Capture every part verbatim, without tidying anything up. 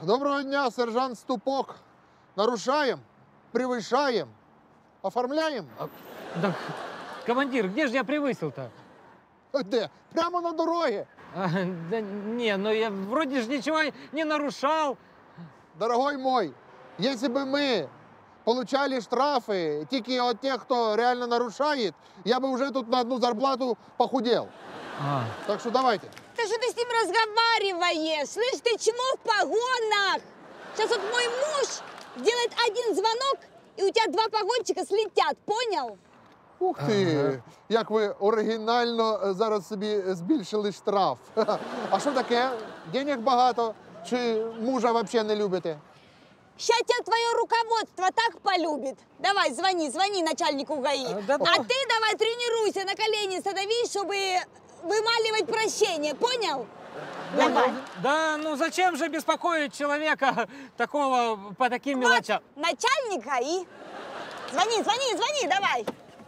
Доброго дня, сержант Ступок. Нарушаем, превышаем, оформляем. А, да, командир, где же я превысил-то? Где? Прямо на дороге. А, да не, ну я вроде же ничего не нарушал. Дорогой мой, если бы мы получали штрафы только от тех, кто реально нарушает, я бы уже тут на одну зарплату похудел. А. Так что давайте. Да что ты с ним разговариваешь? Слышь, ты чему в погонах? Сейчас вот мой муж сделает один звонок, и у тебя два погончика слетят, понял? Ух ти, ага. Як ви оригінально зараз собі збільшили штраф. А що таке? Денег багато? Чи мужа взагалі не любите? Сейчас тебя твое руководство так полюбит. Давай, звони, звони начальнику ГАИ. А, да, а ты давай тренируйся, на колени становись, чтобы вымаливать прощение, понял? Да, Давай. Да, ну зачем же беспокоить человека такого по таким Вот, мелочам? начальник ГАИ. Звони, звони, звони, давай.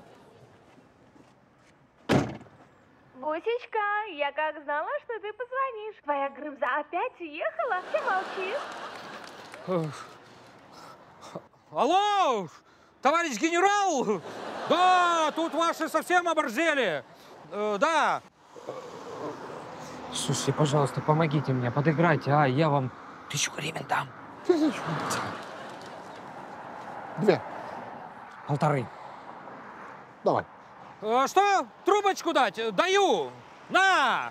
Бусечка, я как знала, что ты позвонишь. Твоя Грымза опять уехала? Ты молчишь. Алло, товарищ генерал! Да, тут ваши совсем оборзели. Э, да. Слушайте, пожалуйста, помогите мне, подыграйте, а я вам тысячу гривен дам. Тысячу? Две. Полторы. Давай. Э, что? Трубочку дать? Даю. На!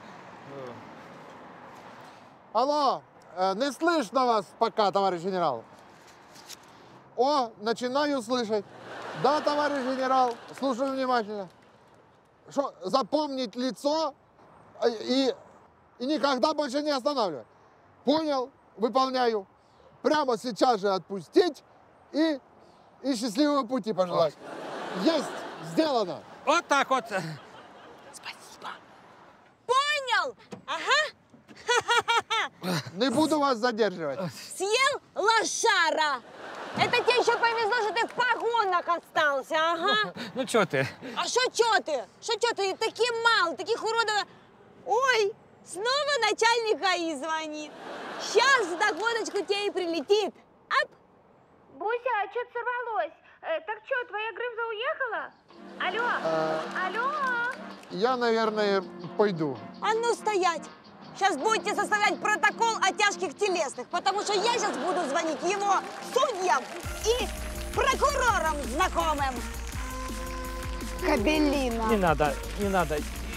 Алло, э, не слышно вас пока, товарищ генерал. О, начинаю слышать. Да, товарищ генерал, слушаю внимательно. Что, запомнить лицо и, и никогда больше не останавливать. Понял, выполняю. Прямо сейчас же отпустить и, и счастливого пути пожелать. Есть, сделано. Вот так вот. Спасибо. Понял? Ага. Не буду вас задерживать. Съел лошара. Это тебе еще повезло, что ты в погонах остался, ага. Ну, что ты? А что, что ты? Что, что ты? Такие мало, таких уродов. Ой, снова начальник ГАИ звонит. Сейчас догоночку тебе и прилетит. Ап. Буся, а что-то сорвалось? Э, так что, твоя Грымза уехала? Алло, А... алло. Я, наверное, пойду. А ну стоять. Сейчас будете составлять протокол о тяжких телесных, потому что я сейчас буду звонить его судьям и прокурорам знакомым. Кабелина. Не надо, не надо.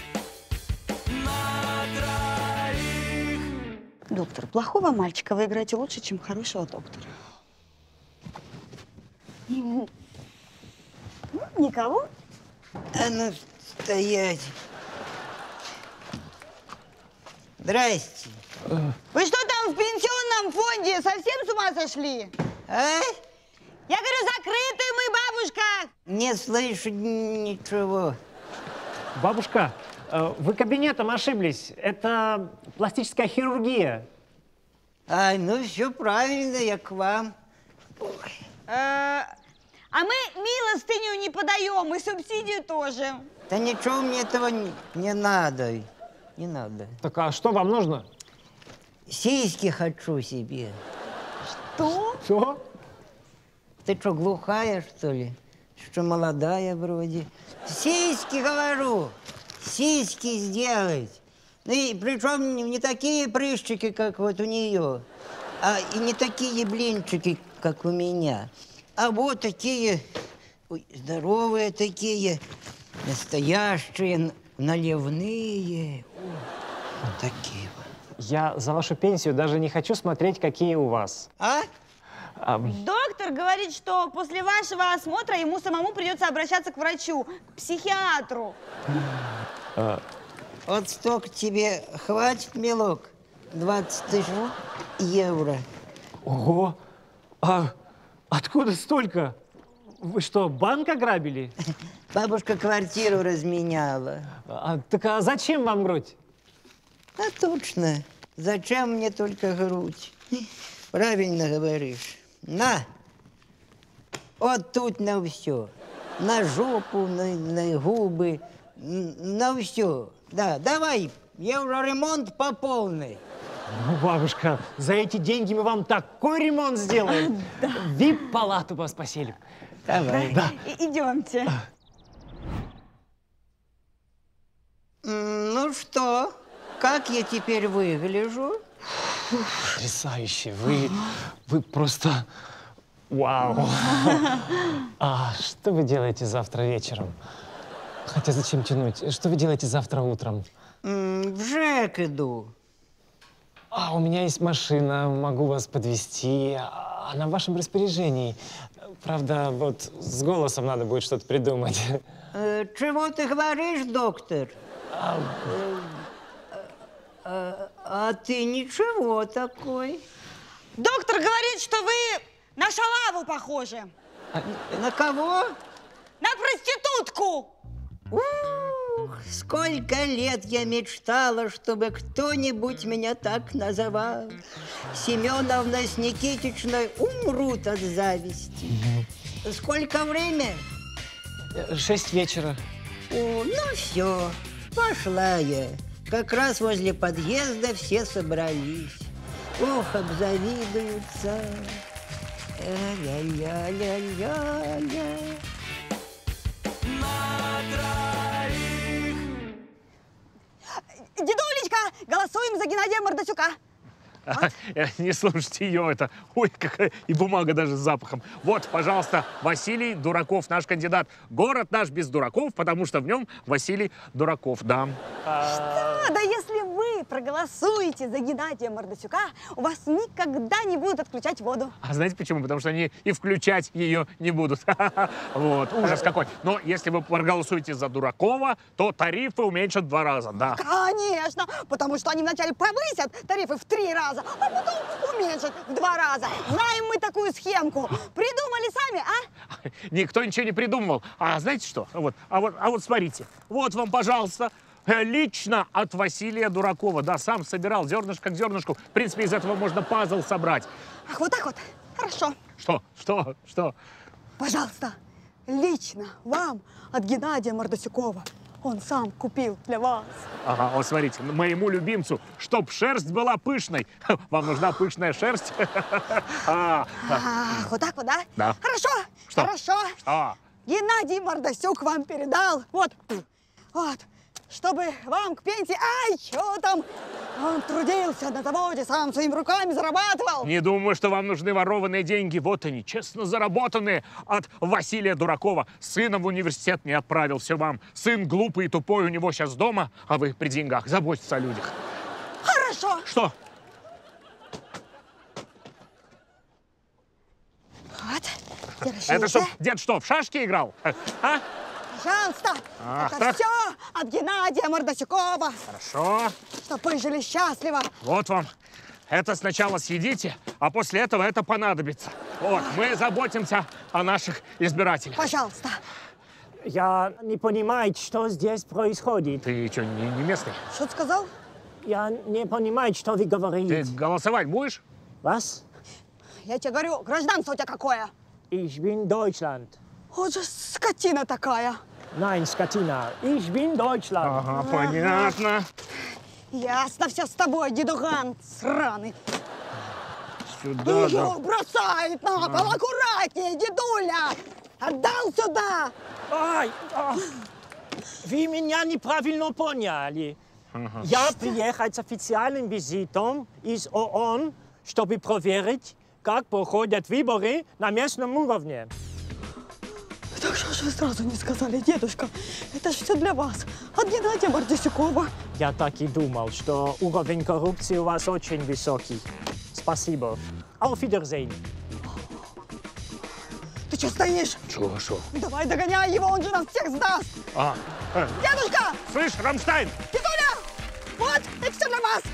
Доктор, плохого мальчика вы играете лучше, чем хорошего доктора. Никого? А ну, стоять. Здрасте. Вы что там в пенсионном фонде? Совсем с ума сошли? А? Я говорю, закрытый мы, бабушка. Не слышу ничего. Бабушка, вы кабинетом ошиблись. Это пластическая хирургия. А, ну все правильно, я к вам. А мы милостыню не подаем, и субсидию тоже. Да ничего мне этого не, не надо. Не надо. Так а что вам нужно? Сиськи хочу себе. Что? Что? Ты что, глухая, что ли? Что молодая вроде? Сиськи, говорю. Сиськи сделать. Ну и причем не такие прыщики, как вот у нее, а и не такие блинчики, как у меня. А вот такие, ой, здоровые такие, настоящие, наливные. О, вот такие вот. Я за вашу пенсию даже не хочу смотреть, какие у вас. А? А, Доктор говорит, что после вашего осмотра ему самому придется обращаться к врачу, к психиатру. а, Вот столько тебе хватит, милок? двадцать тысяч евро. Ого! А откуда столько? Вы что, банк ограбили? Бабушка квартиру разменяла. А, так а зачем вам грудь? А точно. Зачем мне только грудь? Правильно говоришь. На! Вот тут на все. На жопу, на, на губы, на все. Да, давай, евроремонт по полной. Ну, бабушка, за эти деньги мы вам такой ремонт сделаем. ви ай пи-палату вас поселим. Давай. Да. И- идемте. М, Ну что, как я теперь выгляжу? Потрясающе. Вы, вы просто... Вау. А что вы делаете завтра вечером? Хотя зачем тянуть? Что вы делаете завтра утром? М, В ЖЭК иду. А, у меня есть машина, могу вас подвезти. Она в вашем распоряжении. Правда, вот с голосом надо будет что-то придумать. Э, Чего ты говоришь, доктор? А, А, а ты ничего такой. Доктор говорит, что вы на шалаву похожи. На кого? На проститутку. Ух, сколько лет я мечтала, чтобы кто-нибудь меня так называл. Семеновна с Никитичной умрут от зависти. Сколько время? шесть вечера. О, ну все, пошла я. Как раз возле подъезда все собрались. Ох, обзавидуются. Ля-ля-ля-ля-ля. Дедулечка, голосуем за Геннадия Мордасюка. Не слушайте ее, это, ой, какая, и бумага даже с запахом. Вот, пожалуйста, Василий Дураков, наш кандидат. Город наш без дураков, потому что в нем Василий Дураков, да. А, да если вы проголосуете за Геннадия Мордасюка, у вас никогда не будут отключать воду. А знаете почему? Потому что они и включать ее не будут. Вот, ужас какой. Но если вы проголосуете за Дуракова, то тарифы уменьшат в два раза, да. Конечно, потому что они вначале повысят тарифы в три раза, а потом уменьшат в два раза. Знаем мы такую схемку. Придумали сами, а? Никто ничего не придумывал. А знаете что? Вот, а вот, а вот смотрите. Вот вам, пожалуйста, э, лично от Василия Дуракова. Да, сам собирал зернышко к зернышку. В принципе, из этого можно пазл собрать. Ах, вот так вот. Хорошо. Что? Что? Что? Пожалуйста, лично вам от Геннадия Мордасюкова. Он сам купил для вас. Ага, вот смотрите, моему любимцу, чтоб шерсть была пышной. Вам нужна пышная шерсть? А, Ах, вот так вот, да? Да. Хорошо, Что? хорошо. а. Геннадий Мордасюк вам передал. Вот, вот, чтобы вам к пенсии... Ай, что там? Он трудился на заводе, сам своими руками зарабатывал. Не думаю, что вам нужны ворованные деньги. Вот они, честно заработанные от Василия Дуракова. Сына в университет не отправил, все вам. Сын глупый и тупой у него сейчас дома, а вы при деньгах. Заботьтесь о людях. Хорошо. Что? Вот, держите. Это что, дед что, в шашки играл? А? Пожалуйста, Ах, это так? все от Геннадия Мордасюкова. Хорошо. Чтоб вы жили счастливо. Вот вам. Это сначала съедите, а после этого это понадобится. Вот, мы заботимся о наших избирателях. Пожалуйста. Я не понимаю, что здесь происходит. Ты что, не, не местный? Что ты сказал? Я не понимаю, что вы Ты говорите. голосовать будешь? Was? Я тебе говорю, гражданство у тебя какое? Ich bin Deutschland. Вот же скотина такая. Nein, скотина. Ich bin Deutschland. Ага, понятно. Ясно все с тобой, дедуган сраный. Сюда, Ее да. бросает на пол. Аккуратнее, дедуля. Отдал сюда. Ай, а, вы меня неправильно поняли. Я приехал с официальным визитом из ООН, чтобы проверить, как проходят выборы на местном уровне. Так что же вы сразу не сказали, дедушка? Это же все для вас. От Геннадия Мордасюкова. Я так и думал, что уровень коррупции у вас очень высокий. Спасибо. Auf Wiedersehen. Ты что стоишь? Чего, что? Давай догоняй его, он же нас всех сдаст. А, э, Дедушка! слышь, Рамштайн! Дедуля! Вот, это все для вас.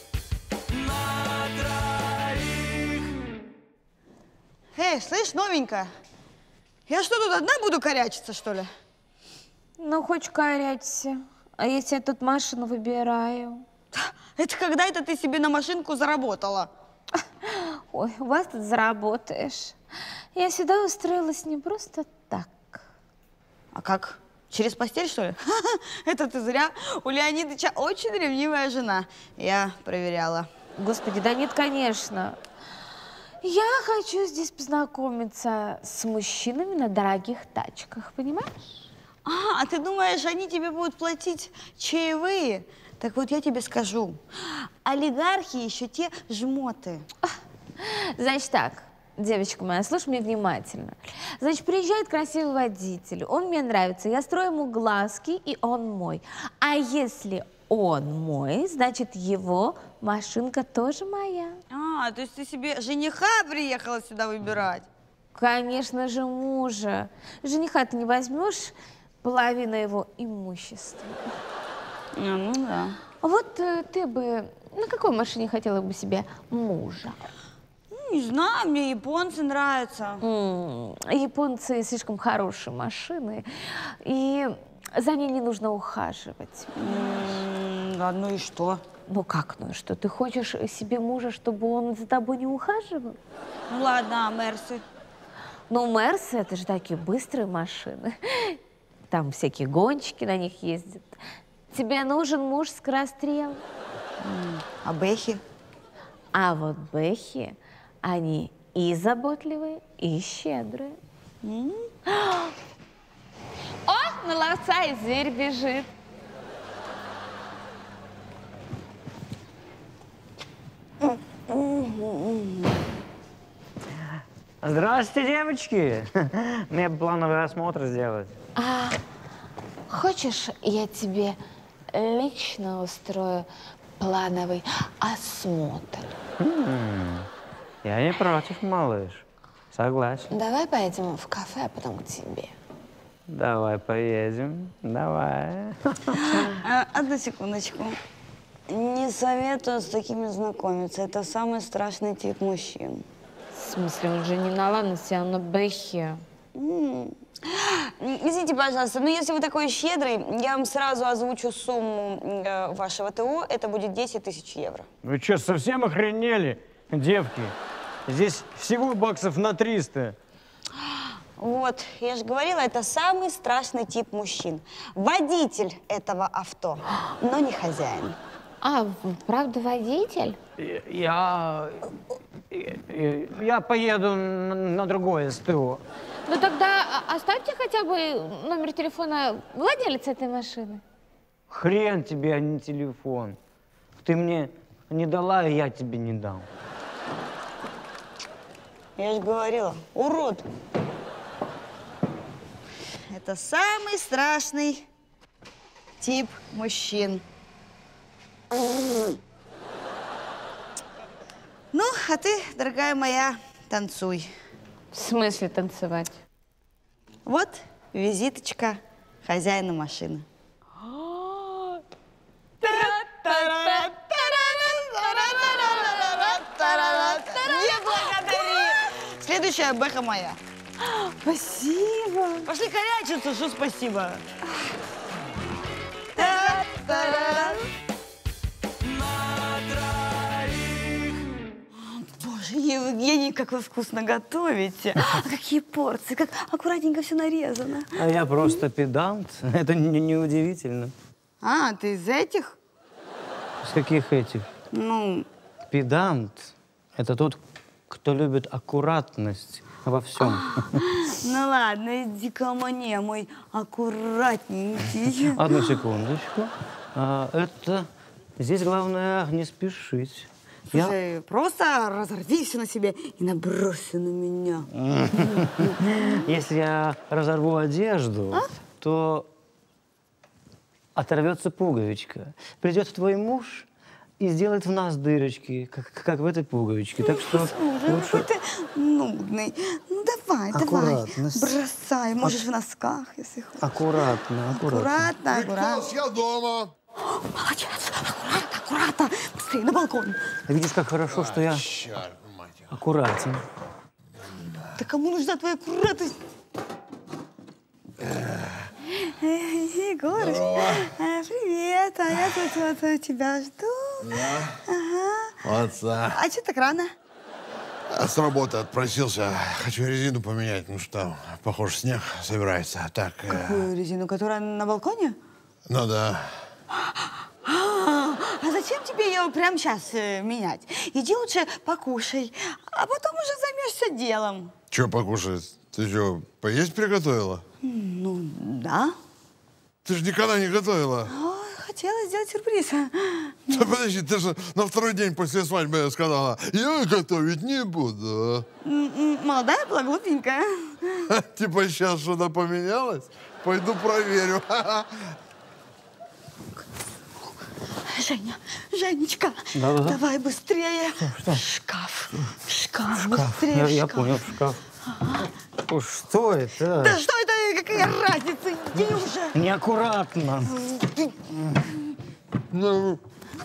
Эй, слышь, новенькая, я что, тут одна буду корячиться, что ли? Ну, хоть корячься. А если я тут машину выбираю? Это когда это ты себе на машинку заработала? Ой, у вас тут заработаешь. Я сюда устроилась не просто так. А как? Через постель, что ли? Это ты зря. У Леонидыча очень ревнивая жена. Я проверяла. Господи, да нет, конечно. Я хочу здесь познакомиться с мужчинами на дорогих тачках, понимаешь? А, ты думаешь, они тебе будут платить чаевые? Так вот я тебе скажу, олигархи еще те жмоты. Значит так, девочка моя, слушай меня внимательно. Значит, приезжает красивый водитель, он мне нравится, я строю ему глазки, и он мой. А если он мой, значит, его машинка тоже моя. А, то есть ты себе жениха приехала сюда выбирать? Конечно же, мужа. Жениха ты не возьмешь, половина его имущества. А, ну да. Вот э, ты бы на какой машине хотела бы себе мужа? Ну, не знаю, мне японцы нравятся. М, Японцы слишком хорошие машины, и за ней не нужно ухаживать. М, А ну и что? Ну как, ну и что, ты хочешь себе мужа, чтобы он за тобой не ухаживал? Ну ладно, а Мерсы? Ну, Мерсы — это же такие быстрые машины. Там всякие гонщики на них ездят. Тебе нужен муж скорострел. А Бэхи? А вот бэхи, они и заботливые, и щедрые. О, на ловца и зверь бежит. Здравствуйте, девочки! Мне плановый осмотр сделать. А хочешь, я тебе лично устрою плановый осмотр? М, Я не против, малыш. Согласен. Давай поедем в кафе, а потом к тебе. Давай поедем. Давай. А, одну секундочку. Не советую с такими знакомиться. Это самый страшный тип мужчин. В смысле, он же не на ладности, а на бэхе. М. Извините, пожалуйста, но если вы такой щедрый, я вам сразу озвучу сумму э, вашего ТО. Это будет десять тысяч евро. Вы что, совсем охренели, девки? Здесь всего баксов на триста. Вот, я же говорила, это самый страшный тип мужчин. Водитель этого авто, но не хозяин. А, правда, водитель? Я... Я, я поеду на, на другое СТО. Ну тогда а- оставьте хотя бы номер телефона владельца этой машины. Хрен тебе, а не телефон. Ты мне не дала, и я тебе не дам. Я же говорила, урод. Это самый страшный тип мужчин. Ну, а ты, дорогая моя, танцуй. В смысле танцевать? Вот визиточка хозяина машины. Не благодари! Следующая бэха моя. Спасибо. Пошли корячиться, что спасибо. Боже, Евгений, как вы вкусно готовите. А какие порции, как аккуратненько все нарезано. А я просто педант. Это не, не удивительно. А, ты из этих? С каких этих? Ну, Педант – это тот, кто любит аккуратность во всем. ну ладно, иди ко мне, мой аккуратненький. Одну секундочку. А, это здесь главное не спешить. Я... Слушай, просто разорви все на себе и набросься на меня. Если я разорву одежду, то оторвется пуговичка. Придет твой муж и сделает в нас дырочки, как, как в этой пуговичке. Так что Слушай, лучше... какой ты нудный. Ну давай, давай, Аккуратность. бросай. Можешь в носках, если хочешь. Аккуратно, аккуратно. Аккуратно, аккуратно. Николас, я дома. Молодец, аккуратно, аккуратно. Быстрее, на балкон. Видишь, как хорошо, что я Черт, мать его. аккуратен. Да кому нужна твоя аккуратность? Егорыч, а, привет, а я тут вот у тебя жду. Ага. Отца. А что так рано? А с работы отпросился. Хочу резину поменять, ну что, похоже, снег собирается. Так, э, Какую резину, которая на балконе? ну да. А зачем тебе тебе ее прямо сейчас э, менять. Иди лучше покушай, а потом уже займешься делом. Че покушать? Ты что, поесть приготовила? Ну, да. Ты же никогда не готовила. О, хотела сделать сюрприз. Да подожди, ты же на второй день после свадьбы сказала, я готовить не буду. М-м, молодая была, глупенькая. Типа сейчас что-то поменялось? Пойду проверю. Женя, Женечка, Да-да-да. давай быстрее. В шкаф, в шкаф, Шкаф. быстрее Я, в я шкаф. понял, в шкаф. О, что это? Да что это, какая разница, иди уже. Неаккуратно. Ну,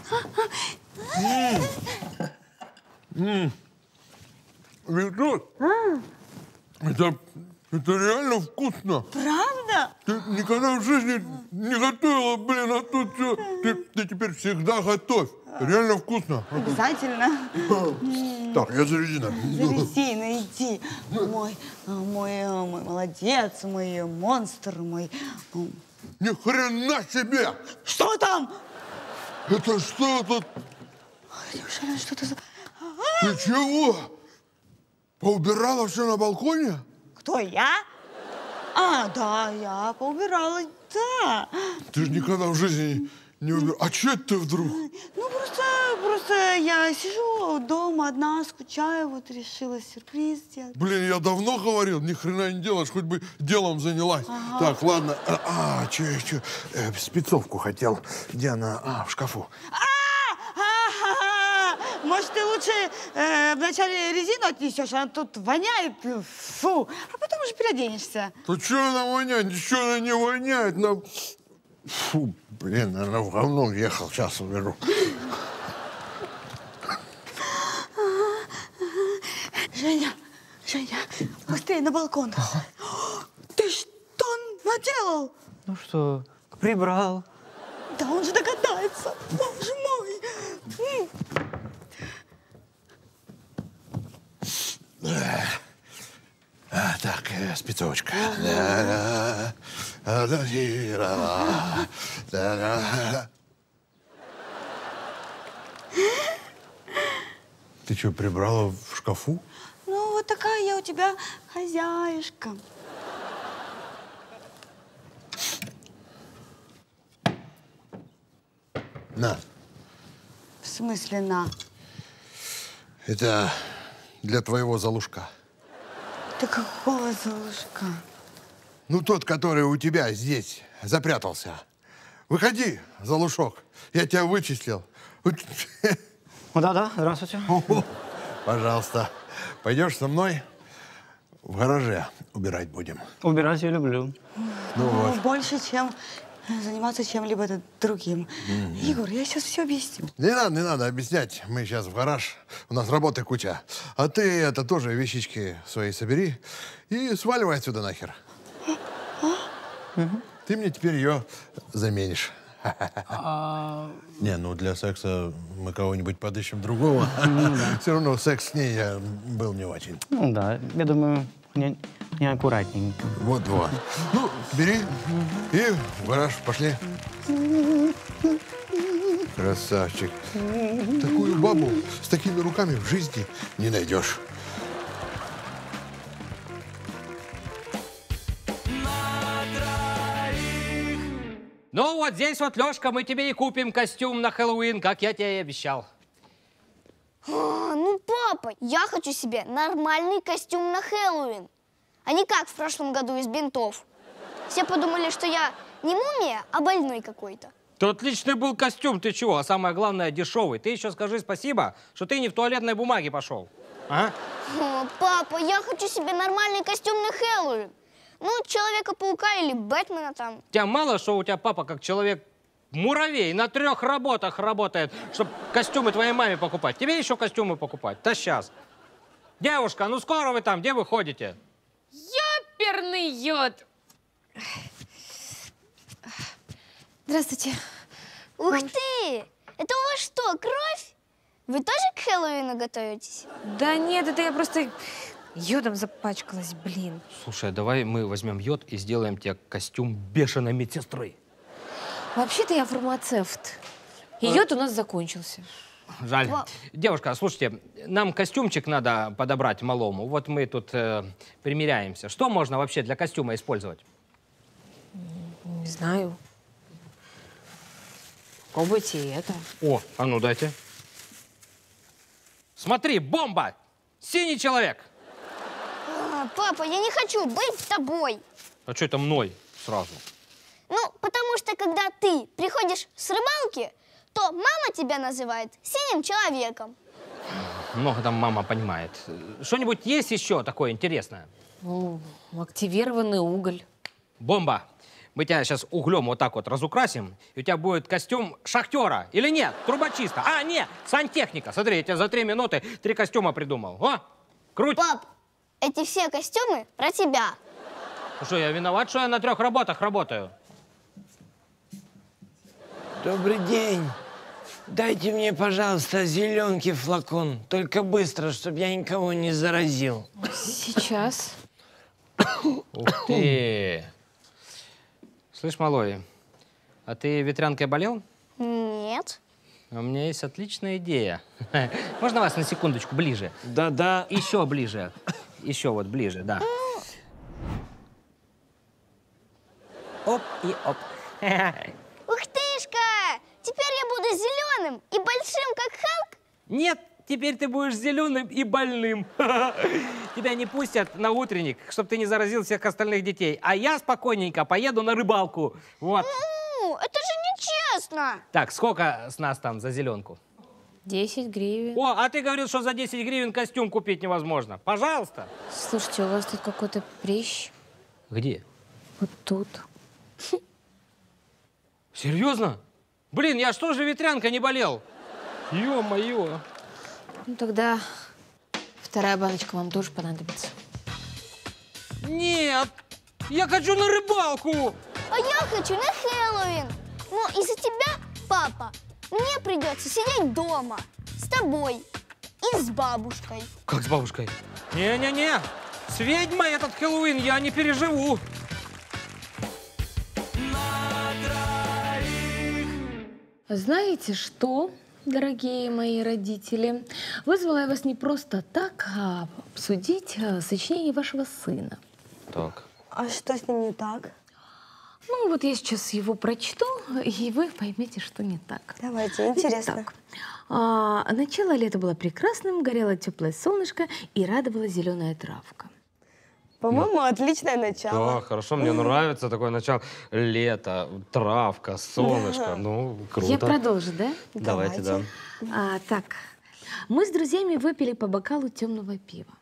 Виктор, это, это реально вкусно. Правда? Ты никогда в жизни не готовила, блин, а тут что? Ты, ты теперь всегда готовь. Реально вкусно. Обязательно. Так, я зарядина. Зарезина, иди. Мой, мой, мой молодец, мой монстр, мой... Ни хрена себе! Что там? Это что тут? Неужели что-то за... Ты чего? Поубирала все на балконе? Кто, я? А, да, я поубирала, да. Ты же никогда в жизни не убирала. А че это ты вдруг? Ну, просто, просто я сижу дома одна, скучаю, вот решила сюрприз сделать. Блин, я давно говорил, ни хрена не делаешь, хоть бы делом занялась. Ага. Так, ладно. А, а че, че? Э, спецовку хотел. Где она? А, в шкафу. А-ха-ха! Может, ты лучше э, вначале резину отнесешь, она тут воняет, фу, а потом уже переоденешься. Да что она воняет? Ничего она не воняет. На... Фу, блин, наверное, в говно въехал. Сейчас уберу. Женя, Женя, быстрее на балкон. Ты что наделал? Ну что, прибрал. Да он же догадается. Боже мой. А, так, э, спецовочка. Да, да, да, да, да, да. Ты что, прибрала в шкафу? Ну, вот такая я у тебя хозяюшка. На. В смысле на? Это для твоего залушка. Ты какого залушка? Ну, тот, который у тебя здесь запрятался. Выходи, залушок. Я тебя вычислил. О, да-да, здравствуйте. Пожалуйста. Пойдешь со мной? В гараже убирать будем. Убирать я люблю. Ну, Ну, вот. больше, чем заниматься чем-либо другим. Mm-hmm. Егор, я сейчас все объясню. Не надо, не надо объяснять. Мы сейчас в гараж. У нас работы куча. А ты это тоже вещички свои собери и сваливай отсюда нахер. Угу. Ты мне теперь ее заменишь. А... Не, ну для секса мы кого-нибудь подыщем другого. Все равно секс с ней я был не очень. Ну да, я думаю, не, не аккуратненько. Вот-вот. Ну, бери и в гараж пошли. Красавчик. Такую бабу с такими руками в жизни не найдешь. Ну вот здесь вот, Лёшка, мы тебе и купим костюм на Хэллоуин, как я тебе и обещал. А, ну, папа, я хочу себе нормальный костюм на Хэллоуин, а не как в прошлом году из бинтов. Все подумали, что я не мумия, а больной какой-то. То отличный был костюм, ты чего? А самое главное, дешевый. Ты еще скажи спасибо, что ты не в туалетной бумаге пошел. А? О, папа, я хочу себе нормальный костюм на Хэллоуин. Ну, Человека-паука или Бэтмена там. Тебя мало, что у тебя папа как человек-муравей на трех работах работает, чтобы костюмы твоей маме покупать. Тебе еще костюмы покупать. Да сейчас. Девушка, ну скоро вы там, где вы ходите? Ёперный йод! Здравствуйте. Ух ты! Это у вас что, кровь? Вы тоже к Хэллоуину готовитесь? Да нет, это я просто йодом запачкалась, блин. Слушай, а давай мы возьмем йод и сделаем тебе костюм бешеной медсестры. Вообще-то я фармацевт. И йод у нас закончился. Жаль. Девушка, слушайте, нам костюмчик надо подобрать малому. Вот мы тут э, примеряемся. Что можно вообще для костюма использовать? Не знаю. Пробуйте и это. О, а ну дайте. Смотри, бомба! Синий человек! А, папа, я не хочу быть с тобой. А что это мной сразу? Ну, потому что когда ты приходишь с рыбалки, то мама тебя называет синим человеком. Много там мама понимает. Что-нибудь есть еще такое интересное? Ну, активированный уголь. Бомба! Мы тебя сейчас углем вот так вот разукрасим, и у тебя будет костюм шахтера. Или нет? Трубочиста. А, нет, сантехника. Смотри, я тебе за три минуты три костюма придумал. О, круть! Пап, эти все костюмы про тебя. Ну что, я виноват, что я на трех работах работаю? Добрый день. Дайте мне, пожалуйста, зеленки флакон. Только быстро, чтобы я никого не заразил. Сейчас. Ух ты! Слышь, малой, а ты ветрянкой болел? Нет. У меня есть отличная идея. Можно вас на секундочку ближе? Да-да. Еще ближе. Еще вот ближе, да. Оп и оп. Ух тышка! Теперь я буду зеленым и большим, как Халк? Нет, теперь ты будешь зеленым и больным. Тебя не пустят на утренник, чтобы ты не заразил всех остальных детей. А я спокойненько поеду на рыбалку. Вот. Ну, это же нечестно. Так, сколько с нас там за зеленку? десять гривен. О, а ты говорил, что за десять гривен костюм купить невозможно. Пожалуйста. Слушайте, у вас тут какой-то прыщ. Где? Вот тут. Серьезно? Блин, я что же ветрянка не болел? Ё-моё. Ну тогда вторая баночка вам тоже понадобится. Нет, я хочу на рыбалку. А я хочу на Хэллоуин. Но из-за тебя, папа, мне придется сидеть дома с тобой и с бабушкой. Как с бабушкой? Не-не-не, с ведьмой этот Хэллоуин я не переживу. Знаете что, дорогие мои родители? Вызвала я вас не просто так, а обсудить а, сочинение вашего сына. Так. А что с ним не так? Ну, вот я сейчас его прочту, и вы поймете, что не так. Давайте, интересно. Итак, а, начало лета было прекрасным, горело теплое солнышко и радовала зеленая травка. По-моему, отличное начало. Да, хорошо, мне нравится такое начало. Лето, травка, солнышко. Да. Ну, круто. Я продолжу, да? Давайте, да. А, так, мы с друзьями выпили по бокалу темного пива.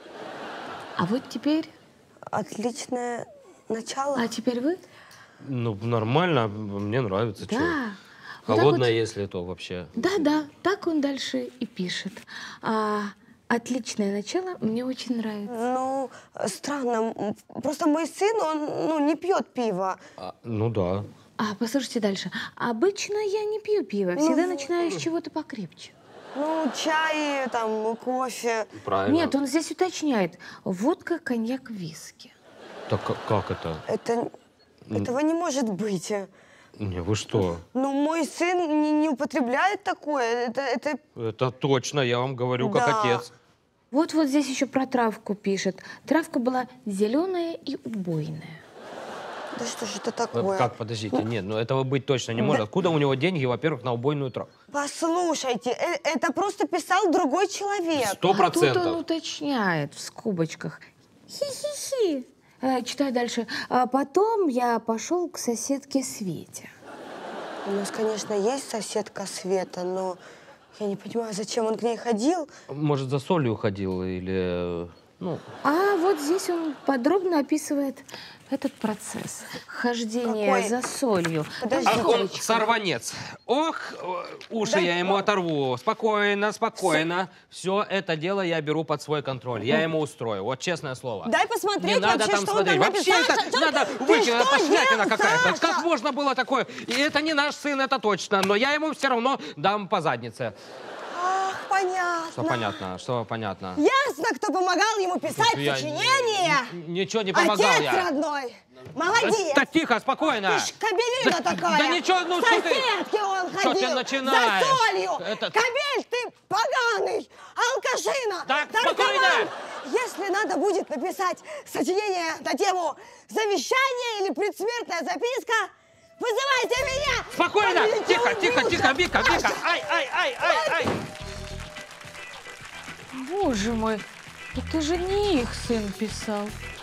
А вот теперь... Отличное начало. А теперь вы? Ну, нормально, мне нравится. Да. Чё? Вот Холодное, вот. если то вообще. Да-да, так он дальше и пишет. А, отличное начало, мне очень нравится. Ну, странно. Просто мой сын, он ну, не пьет пиво. А, ну да. А, послушайте дальше. Обычно я не пью пиво, всегда Ну, начинаю с чего-то покрепче. Ну, чай, там, кофе. Правильно. Нет, он здесь уточняет. Водка, коньяк, виски. Так как, как это? Это, этого не может быть. Не, вы что? Ну, мой сын не, не употребляет такое. Это, это... Это точно, я вам говорю, как Да. отец. Вот-вот здесь еще про травку пишет. Травка была зеленая и убойная. Да что же это такое? Как, подождите, нет, ну этого быть точно не может. Откуда у него деньги, во-первых, на убойную травку? Послушайте, э- это просто писал другой человек. Сто А тут он процентов. уточняет в скобочках. Хи-хи-хи. Э, читаю дальше. А потом я пошел к соседке Свете. У нас, конечно, есть соседка Света, но я не понимаю, зачем он к ней ходил. Может, за солью ходил или... Ну, А вот здесь он подробно описывает этот процесс. Хождение Какой? за солью. Подожди. Там ах он скобочка. сорванец. Ох, э, уши Да, я ему оторву. Спокойно, спокойно. Все это дело я беру под свой контроль. Я ему устрою. Вот честное слово. Дай посмотреть Не надо вообще, там что он смотреть. там Вообще написал. это Саша, надо ты выкинуть. что Это пошлятина делал, какая-то. Саша? Как можно было такое? И это не наш сын, это точно. Но я ему все равно дам по заднице. Ах, понятно. Что понятно? Что понятно? Ясно, кто помогал ему писать Я сочинение. н- Ничего не помогал Отец я. родной. Молодец. Да тихо, спокойно. Ты ж кобелина Да- такая. да ничего, ну что ты- Соседки он что ходил. ты начинаешь? За солью. Это- Кобель ты поганый. Алкашина. Так, наркоман. спокойно. Если надо будет написать сочинение на тему завещание или предсмертная записка, вызывайте меня. Спокойно. Победите, Тихо, тихо, убийца. тихо, Вика, Вика. Ай, ай, ай, ай, ай. Боже мой, это же не их сын писал.